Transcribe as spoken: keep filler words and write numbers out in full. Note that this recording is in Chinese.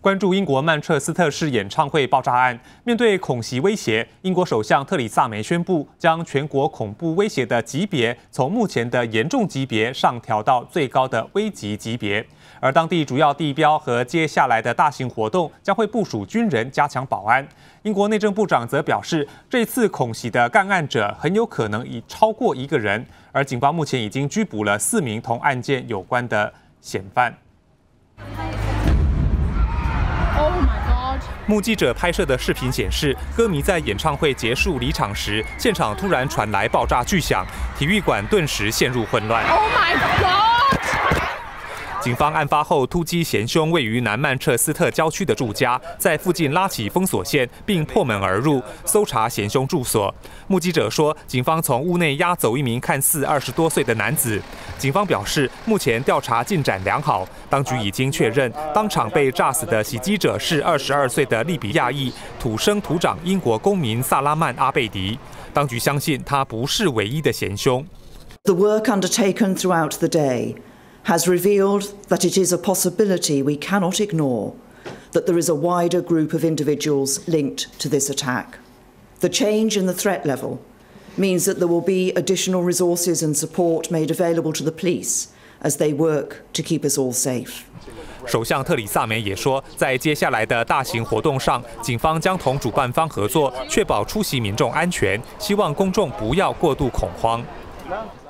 关注英国曼彻斯特市演唱会爆炸案，面对恐袭威胁，英国首相特里萨梅宣布，将全国恐怖威胁的级别从目前的严重级别上调到最高的危急级别。而当地主要地标和接下来的大型活动将会部署军人加强保安。英国内政部长则表示，这次恐袭的干案者很有可能已超过一个人，而警方目前已经拘捕了四名同案件有关的嫌犯。 目击者拍摄的视频显示，歌迷在演唱会结束离场时，现场突然传来爆炸巨响，体育馆顿时陷入混乱。Oh my God！ 警方案发后突击嫌凶位于南曼彻斯特郊区的住家，在附近拉起封锁线，并破门而入，搜查嫌凶住所。目击者说，警方从屋内押走一名看似二十多岁的男子。警方表示，目前调查进展良好，当局已经确认当场被炸死的袭击者是二十二岁的利比亚裔土生土长英国公民萨拉曼·阿贝迪。当局相信他不是唯一的嫌凶。 The work undertaken throughout the day has revealed that it is a possibility we cannot ignore, that there is a wider group of individuals linked to this attack. The change in the threat level means that there will be additional resources and support made available to the police as they work to keep us all safe. 首相特里萨梅也说，在接下来的大型活动上，警方将同主办方合作，确保出席民众安全，希望公众不要过度恐慌。